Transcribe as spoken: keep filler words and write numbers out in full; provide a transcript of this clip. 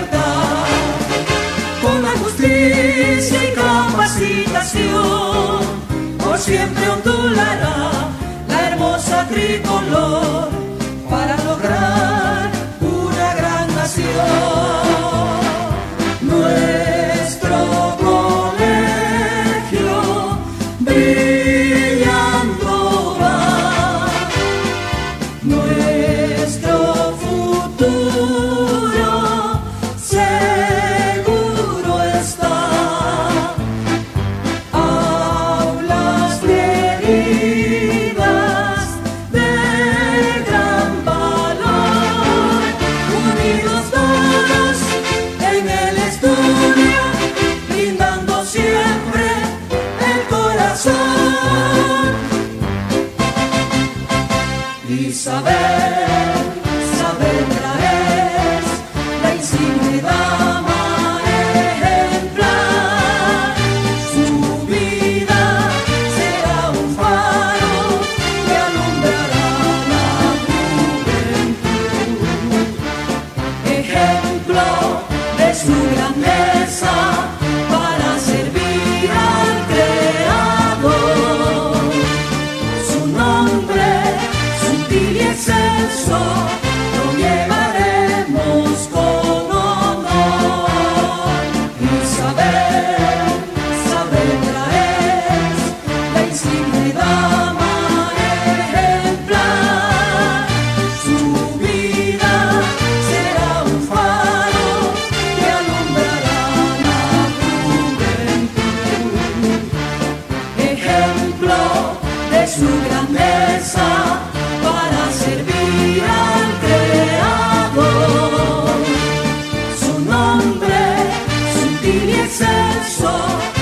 libertad. Con la justicia y capacitación, por siempre ondulará la hermosa tricolor para lograr una gran nación. Nuestro colegio brillando va, nuestro futuro seguro está. Aulas queridas de gran valor, unidos todos en el estudio, brindando siempre el corazón. Isabel Saavedra es la insigne dama ejemplar. Su vida será un faro que alumbrará la juventud. Ejemplo de su grandeza para servir al Creador. Su nombre sutil y excelso lo llevaremos con honor. Isabel Saavedra es la insigne dama ejemplar. Su vida será un faro que alumbrará la juventud. Ejemplo de su grandeza para servir al Creador. Su nombre sutil y excelso